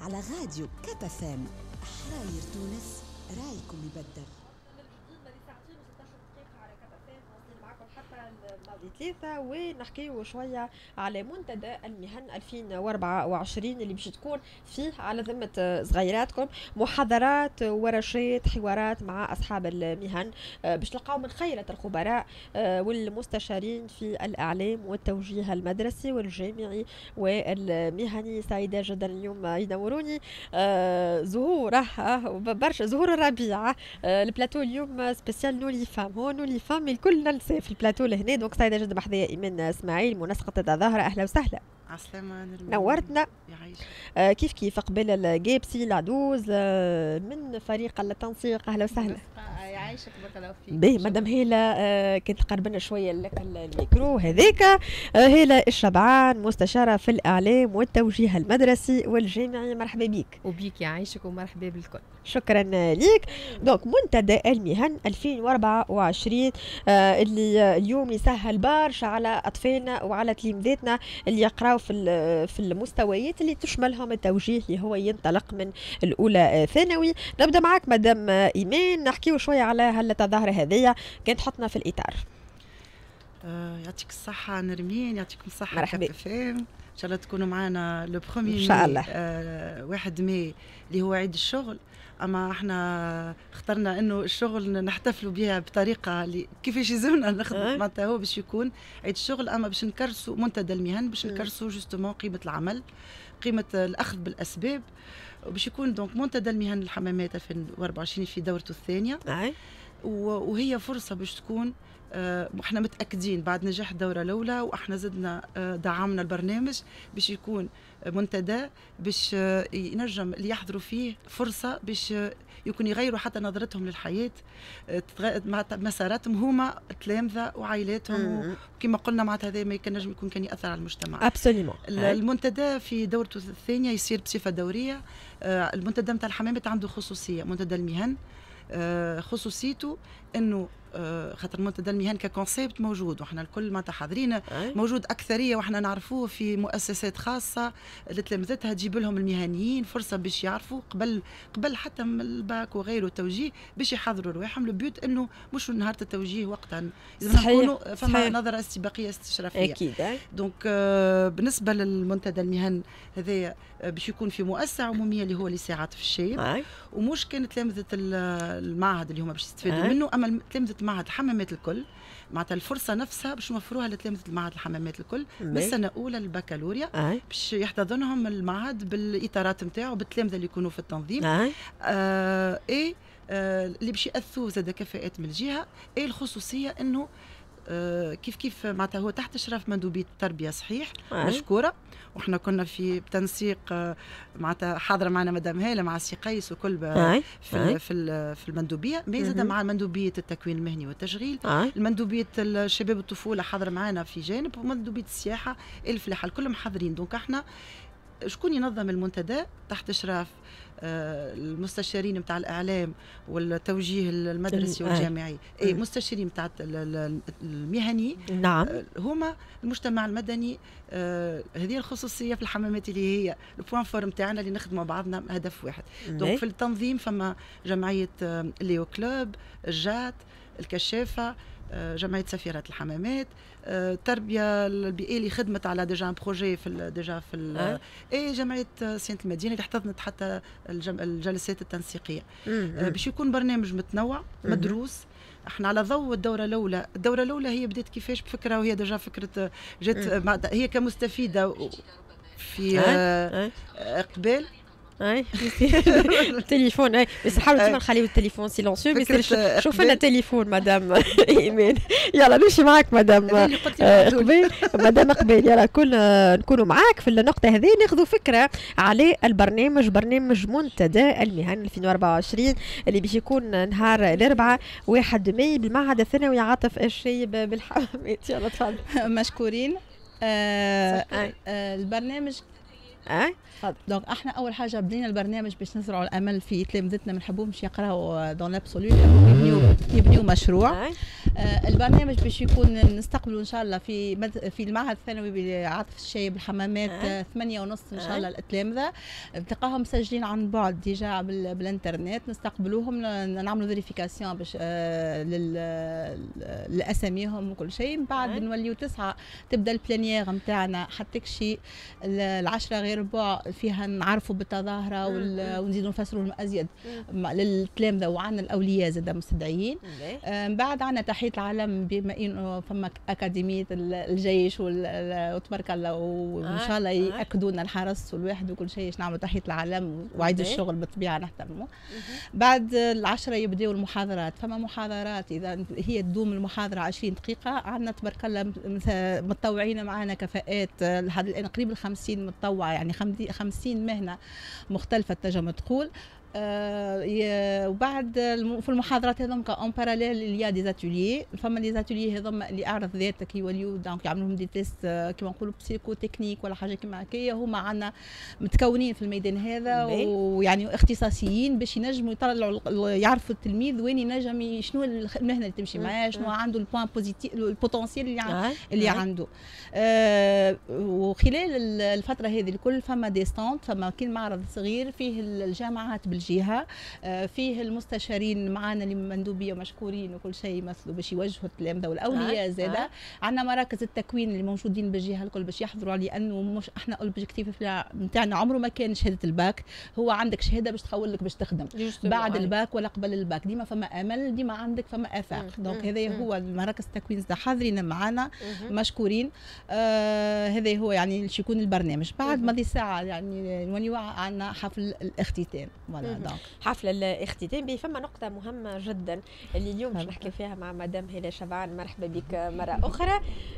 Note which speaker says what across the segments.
Speaker 1: على راديو كاب اف ام. حراير تونس، رايكم يبدل. ثلاثة ونحكيو شوية على منتدى المهن 2024 اللي باش تكون فيه على ذمة صغيراتكم محاضرات ورشات حوارات مع أصحاب المهن باش تلقاو من خيرة الخبراء والمستشارين في الإعلام والتوجيه المدرسي والجامعي والمهني. سعيدة جدا اليوم ينوروني زهورة برشا زهور الربيع. البلاتو اليوم سبيسيال نولي فام، هو نولي فام الكل ننسى في البلاتو لهنا. دونك سعيدة جدا بحذايا إيمان إسماعيل منسقة الظاهرة. أهلا وسهلا.
Speaker 2: عسلامة
Speaker 1: نورتنا.
Speaker 2: يعيش.
Speaker 1: كيف قبل الجيبسي العدوز من فريق التنسيق. أهلا وسهلا.
Speaker 2: يعيشك بارك الله فيك.
Speaker 1: باهي مدام هيلا كنت قربنا شوية لك الميكرو هذاك. هيلا الشبعان مستشارة في الإعلام والتوجيه المدرسي والجامعي. مرحبا بك.
Speaker 3: وبيك يعيشك ومرحبا بالكل.
Speaker 1: شكرا ليك. دونك منتدى المهن 2024 اللي اليوم يسهل برشا على اطفالنا وعلى تلامذتنا اللي يقراوا في المستويات اللي تشملهم التوجيه اللي هو ينطلق من الاولى ثانوي. نبدا معك مدام ايمان، نحكيو شويه على هالتظاهره هذه كانت تحطنا في الاطار.
Speaker 2: يعطيك الصحه نرمين، يعطيكم الصحه.
Speaker 1: مرحبا.
Speaker 2: ان شاء الله تكونوا معنا لو بروميي
Speaker 1: ان شاء الله.
Speaker 2: 1 ماي اللي هو عيد الشغل. اما احنا اخترنا انه الشغل نحتفلوا بها بطريقه اللي كيفاش يلزمنا نخدم معناتها هو باش يكون عيد الشغل، اما باش نكرسوا منتدى المهن، باش نكرسوا جوستومون قيمه العمل، قيمه الاخذ بالاسباب، وباش يكون دونك منتدى المهن الحمامات 2024 في دورته الثانيه. وهي فرصه باش تكون احنا متاكدين بعد نجاح الدوره الاولى، واحنا زدنا دعمنا البرنامج باش يكون منتدى باش ينجم اللي يحضروا فيه فرصه باش يكون يغيروا حتى نظرتهم للحياه، مساراتهم هما التلامذه وعائلاتهم. وكما قلنا معناتها هذا ما ينجم يكون كان ياثر على المجتمع.
Speaker 1: ابسوليومون.
Speaker 2: المنتدى في دورته الثانيه يصير بصفه دوريه. المنتدى نتاع الحمامات عنده خصوصيه، منتدى المهن خصوصيته انه خاطر منتدى المهن ككونسيبت موجود واحنا الكل معناتها حاضرين، موجود اكثريه واحنا نعرفوه في مؤسسات خاصه لتلامذتها تجيب لهم المهنيين فرصه باش يعرفوا قبل حتى من الباك وغيره التوجيه باش يحضروا رواحهم. البيوت انه مش نهار التوجيه وقتا لازم نكونوا فما نظره استباقيه استشرافيه
Speaker 1: اكيد.
Speaker 2: دونك بالنسبه للمنتدى المهن هذايا باش يكون في مؤسسه عموميه اللي هو لساعات في الشيب، ومش كان تلامذه المعهد اللي هما باش يستفادوا منه، اما تلامذه معهد الحمامات الكل معناتها الفرصه نفسها باش نوفروها لتلامذه المعهد الحمامات الكل من السنه الاولى للبكالوريا باش يحتضنهم المعهد بالاطارات نتاعو بالتلامذه اللي يكونوا في التنظيم. اللي باش ياثروا زاد كفاءات من الجهه. الخصوصيه انه كيف معناتها هو تحت اشراف مندوبيه التربيه صحيح مشكوره، وحنا كنا في تنسيق معناتها حاضره معنا مدام هاله مع السي قيس وكل في المندوبيه، ما زاد مع مندوبيه التكوين المهني والتشغيل، المندوبيه الشباب والطفوله حاضره معنا في جانب، ومندوبيه السياحه الفلاحه الكل حاضرين. دونك احنا شكون ينظم المنتدى تحت اشراف المستشارين نتاع الاعلام والتوجيه المدرسي والجامعي، مستشارين نتاع المهني.
Speaker 1: نعم.
Speaker 2: هما المجتمع المدني. هذه الخصوصيه في الحمامات اللي هي البوان فور نتاعنا اللي نخدموا بعضنا هدف واحد. دونك في التنظيم فما جمعيه ليو كلوب، الجات، الكشافه، جمعيه سفيرات الحمامات، التربيه البيئيه اللي خدمت على ديجا بروجي في جمعيه سيانه المدينه اللي احتضنت حتى الجلسات التنسيقيه. باش يكون برنامج متنوع مدروس. احنا على ضوء الدوره الاولى هي بدات كيفاش بفكره، وهي ديجا فكره جات هي كمستفيده في قبل
Speaker 1: التليفون. بس حاولوا ما نخليو التليفون سيلونسيو. بس شوف لنا تليفون مدام ايمان. يلا نمشي معك مدام قبيل. مدام قبيل يلا نكونوا معاك في النقطه هذه، ناخذوا فكره على البرنامج، برنامج منتدى المهن 2024 اللي باش يكون نهار الاربعاء 1 ماي بالمعهد الثانوي عاطف الشيب بالحمامات. يلا تفضل.
Speaker 3: مشكورين. البرنامج
Speaker 4: دونك احنا اول حاجه بدينا البرنامج باش نزرعوا الامل في تلامذتنا، ما نحبوهمش يقراوا دون لابسولو، نحبوا يبنيوا مشروع. البرنامج باش يكون نستقبلوا ان شاء الله في المعهد الثانوي بعاطف الشايب الحمامات 8:30 ان شاء الله التلامذه تلقاهم مسجلين عن بعد ديجا بالانترنت، نستقبلوهم نعملوا فيريفيكاسيون باش لاساميهم وكل شيء. من بعد نوليو 9 تبدا البلانيير نتاعنا حتى شيء 10 غير ربع فيها نعرفوا بالتظاهره ونزيدوا نفسروا لهم ازيد للتلامذه، وعندنا الاولياء زاد مستدعيين. من بعد عندنا تحيه العلم بما انه فما اكاديميه الجيش وتبارك الله، وان شاء الله ياكدوا لنا الحرس والواحد وكل شيء باش نعملوا تحيه العلم وعيد الشغل بالطبيعه نحترمه. بعد 10 يبداو المحاضرات، فما محاضرات اذا هي تدوم المحاضره 20 دقيقه. عندنا تبارك الله متطوعين معنا كفاءات لحد الان قريب 50 متطوع، يعني 50 مهنه مختلفه تنجم تقول. وبعد في المحاضرات هذوما اون باراليل اللي دي زاتوليي، فما لي زاتوليي هذوما اللي اعرض ذاتك يوليو دونك يعملوا لهم دي تيست كيما نقولوا بسيكو تكنيك ولا حاجه كيما هكايا. هما عندنا متكونين في الميدان هذا ويعني اختصاصيين باش ينجموا يطلعوا يعرفوا التلميذ وين ينجم شنو المهنه اللي تمشي معاه، شنو عنده البوان بوزيتيف البوتنسيال اللي عنده. وخلال الفتره هذه الكل فما دي ستاند، فما كاين معرض صغير فيه الجامعات بالجهه، فيه المستشارين معنا اللي مندوبيه مشكورين وكل شيء يمثلوا باش يوجهوا التلامذه والاولياء زاده. عندنا مراكز التكوين اللي موجودين بالجهه الكل باش يحضروا، لانه مش احنا الاوبجيكتيف نتاعنا عمره ما كان شهاده الباك، هو عندك شهاده باش تخول لك باش تخدم بعد الباك ولا قبل الباك، ديما فما امل، ديما عندك فما افاق. دونك هذا هو المراكز التكوين حاضرين معنا مشكورين. هذا هو يعني يكون البرنامج. بعد ماضي ساعه يعني نوليو عندنا حفل الاختتام.
Speaker 1: حفل الاختتام به فما نقطة مهمة جدا اللي اليوم باش نحكي فيها مع مدام هلا شبعان. مرحبا بك مرة أخرى.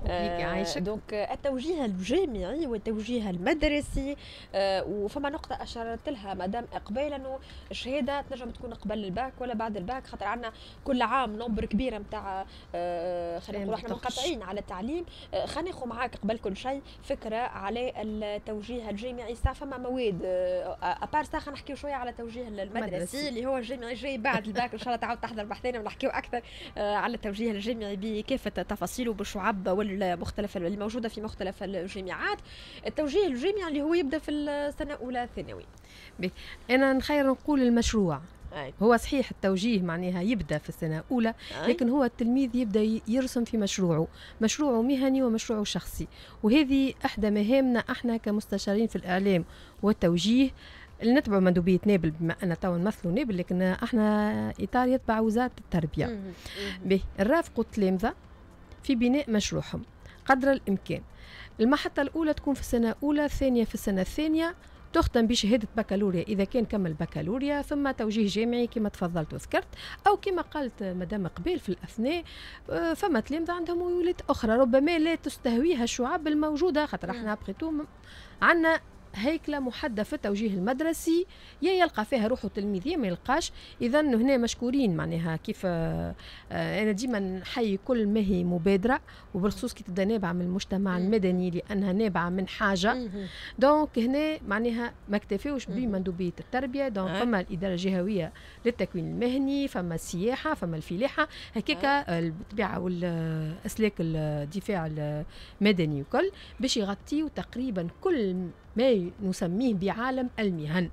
Speaker 1: دونك التوجيه الجامعي والتوجيه المدرسي، وفما نقطة أشرت لها مدام قبيل أنه الشهادة تنجم تكون قبل الباك ولا بعد الباك، خاطر عندنا كل عام نمبر كبير نتاع خلينا نقولوا احنا منقطعين على التعليم. خلينا ناخذ معاك قبل كل شيء فكرة على التوجيه الجامعي. فما مواد أبار خلينا نحكيو شوية على التوجيه المدرسي اللي هو الجامعي جاي بعد الباك. ان شاء الله تعاود تحضر بحثنا ونحكيو اكثر على التوجيه الجامعي بكافه تفاصيله بالشعب والمختلف اللي موجوده في مختلف الجامعات. التوجيه الجامعي اللي هو يبدا في السنه اولى ثانوي.
Speaker 3: انا نخير نقول المشروع هو صحيح التوجيه معناها يبدا في السنه الاولى، لكن هو التلميذ يبدا يرسم في مشروعه مهني ومشروعه شخصي، وهذه احدى مهامنا احنا كمستشارين في الاعلام والتوجيه اللي نتبعوا مندوبية نابل، بما أن تو نمثلوا نابل لكن احنا إطار يتبع وزارة التربية. نرافقوا التلامذة في بناء مشروعهم قدر الإمكان. المحطة الأولى تكون في السنة الأولى، الثانية في السنة الثانية، تختم بشهادة بكالوريا إذا كان كمل بكالوريا، ثم توجيه جامعي كما تفضلت وذكرت، أو كما قالت مدام قبيل في الأثناء فما تلامذة عندهم ميولات أخرى ربما لا تستهويها الشعب الموجودة، خاطر احنا بقيتو عندنا هيكله محدده في التوجيه المدرسي، يا يلقى فيها روحه التلميذ يا ما يلقاش. اذا هنا مشكورين معناها كيف انا ديما نحيي كل ما هي مبادره، وبالخصوص كي تبدا نابعه من المجتمع المدني لانها نابعه من حاجه. دونك هنا معناها ما اكتفاوش بمندوبيه التربيه، دونك فما الاداره الجهويه للتكوين المهني، فما السياحه، فما الفلاحه، هكاكا بالطبيعه والاسلاك الدفاع المدني وكل باش يغطيوا تقريبا كل ما نسميه بعالم المهن.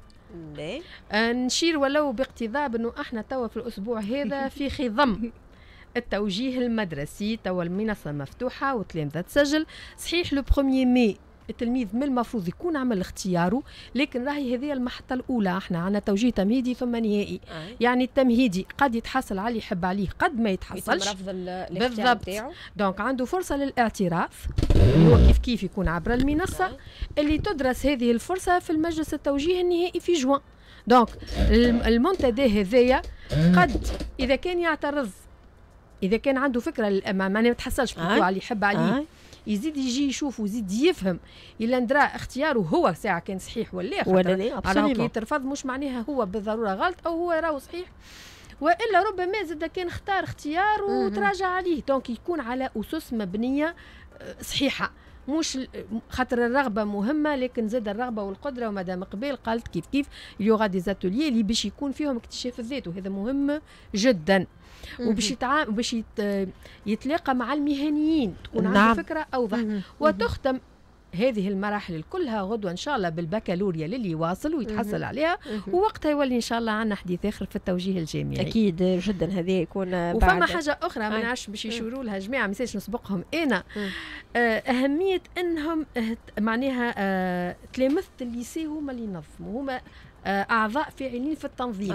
Speaker 3: نشير ولو باقتضاب انه احنا توا في الاسبوع هذا في خضم التوجيه المدرسي، توا المنصه مفتوحه وتلامذه تسجل. صحيح لو 1 ماي التلميذ من المفروض يكون عمل اختياره، لكن راهي هذه المحطه الاولى. احنا عندنا توجيه تمهيدي ثم نهائي. يعني التمهيدي قد يتحصل عليه يحب عليه، قد ما يتحصلش بالضبط. دونك عنده فرصه للاعتراف اللي هو كيف يكون عبر المنصه اللي تدرس هذه الفرصه في المجلس التوجيه النهائي في جوان. دونك المنتدى هذايا قد اذا كان يعترض، اذا كان عنده فكره للامام ما يتحصلش في اللي يحب عليه، يزيد يجي يشوف ويزيد يفهم إلا ندرى اختياره هو ساعة كان صحيح ولا راهو كي يترفض مش معناها هو بالضرورة غلط أو هو راهو صحيح، وإلا ربما زاد كان اختار اختيار وتراجع عليه. دونك يكون على أسس مبنية صحيحة مش خاطر الرغبه مهمه، لكن زاد الرغبه والقدره. ومدام قبيل قالت كيف يوغا دي زاتوليي اللي باش يكون فيهم اكتشاف الذات، وهذا مهم جدا. وباش باش يتلاقى مع المهنيين، تكون عنده فكره اوضح. وتختم هذه المراحل كلها غدوه ان شاء الله بالبكالوريا للي يواصل ويتحصل عليها، ووقتها يولي ان شاء الله عندنا حديث اخر في التوجيه الجامعي.
Speaker 1: اكيد جدا هذا يكون.
Speaker 3: وفما حاجه اخرى ما نعرفش باش يشوروا لها جماعه، ما نسبقهم انا. اهميه انهم معناها تلامذه الليسي هما اللي ينظموا، هما اعضاء فاعلين في التنظيم.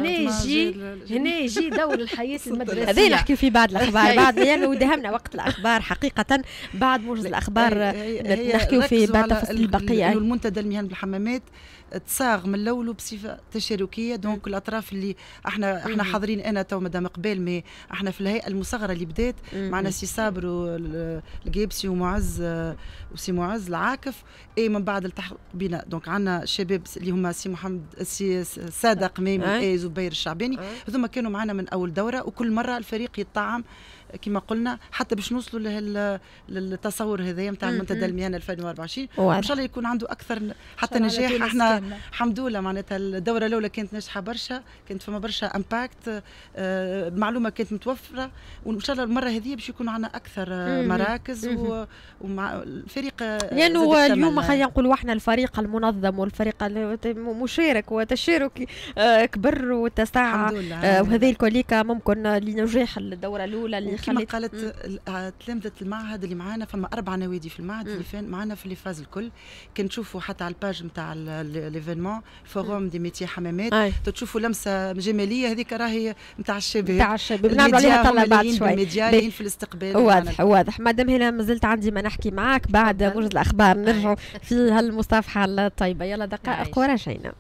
Speaker 3: هنا يجي دور الحياه المدرسيه.
Speaker 1: هذا نحكي فيه بعد الاخبار بعد يعني ودهمنا وقت الاخبار حقيقه. بعد موجز الاخبار نحكيو في تفاصيل البقيه.
Speaker 2: المنتدى المهني بالحمامات تصاغ من الاول بصفه تشاركيه، دونك الاطراف اللي احنا حاضرين، انا تو مدام قبال، مي احنا في الهيئه المصغره اللي بدات معنا سي صابر والقيبسي وسي معز العاكف، اي من بعد التحق بنا دونك عندنا شباب اللي هما سي محمد سي ساده قميمي اي زبير الشعباني، هذوما كانوا معنا من اول دوره، وكل مره الفريق يتطعم كما قلنا حتى باش نوصلوا للتصور هذايا نتاع المنتدى المهني 2024 ان شاء الله يكون عنده اكثر حتى نجاح. احنا الحمد لله معناتها الدوره الاولى كانت ناجحه برشا، كانت فما برشا امباكت، المعلومه كانت متوفره، وان شاء الله المره هذه باش يكون عندنا اكثر مراكز ومع الفريق
Speaker 1: يعني اليوم خلينا نقولوا احنا الفريق المنظم والفريق المشارك وتشارك كبر وتسع، وهذه الكوليكا ممكن لنجاح الدوره الاولى اللي
Speaker 2: كما قالت تلامذة المعهد اللي معانا. فما 4 نوادي في المعهد اللي معانا في الفاز الكل. كان تشوفوا حتى على الباج نتاع ليفينمون فوروم دي ميتي حمامات، تشوفوا لمسه جماليه هذيك راهي نتاع الشباب
Speaker 1: نعملوا عليها طلع بعد شوي
Speaker 2: الميديا في الاستقبال.
Speaker 1: واضح مادام هنا مازلت عندي ما نحكي معاك بعد موجز الاخبار نرجعوا في هالمصافحه الطيبه. يلا دقائق ورجعنا.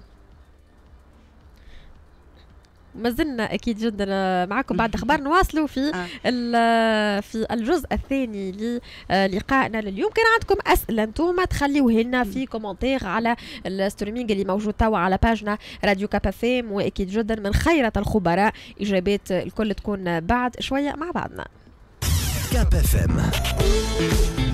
Speaker 1: ما زلنا اكيد جدا معكم بعد اخبار. نواصلوا في في الجزء الثاني للقائنا لليوم. كان عندكم اسئله انتم تخليوه لنا في كومنتير على الستريمينج اللي موجود توا على باجنا راديو كاب اف ام، واكيد جدا من خيره الخبراء اجابات الكل تكون بعد شويه مع بعضنا.
Speaker 5: كاب اف ام